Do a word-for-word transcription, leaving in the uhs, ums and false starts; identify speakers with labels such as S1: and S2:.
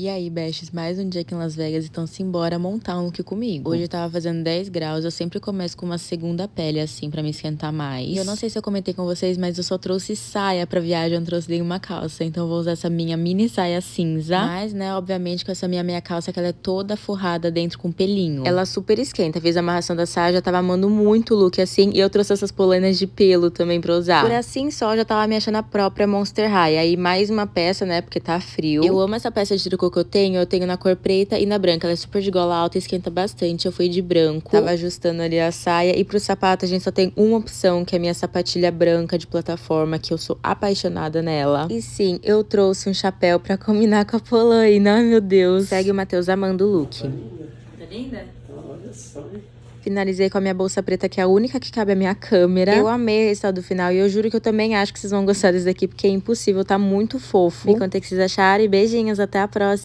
S1: E aí, besties, mais um dia aqui em Las Vegas, então simbora montar um look comigo. Hoje eu tava fazendo dez graus, eu sempre começo com uma segunda pele, assim, pra me esquentar mais. E eu não sei se eu comentei com vocês, mas eu só trouxe saia pra viagem, eu não trouxe nenhuma calça. Então eu vou usar essa minha mini saia cinza. Mas, né, obviamente com essa minha meia calça, que ela é toda forrada dentro com pelinho. Ela super esquenta, fiz a amarração da saia, já tava amando muito o look, assim. E eu trouxe essas polainas de pelo também pra usar. Por assim só, já tava me achando a própria Monster High. Aí mais uma peça, né, porque tá frio. Eu amo essa peça de tricô que eu tenho, eu tenho na cor preta e na branca. Ela é super de gola alta e esquenta bastante. Eu fui de branco, tava ajustando ali a saia. E pro sapato a gente só tem uma opção, que é a minha sapatilha branca de plataforma, que eu sou apaixonada nela. E sim, eu trouxe um chapéu pra combinar com a polaina. Ai, meu Deus. Segue o Matheus amando o look.
S2: Tá linda?
S1: Tá linda?
S2: Olha só, hein?
S1: Finalizei com a minha bolsa preta, que é a única que cabe a minha câmera. Eu amei o resultado do final e eu juro que eu também acho que vocês vão gostar desse daqui, porque é impossível, tá muito fofo. Me contem o que vocês acharam e beijinhos, até a próxima.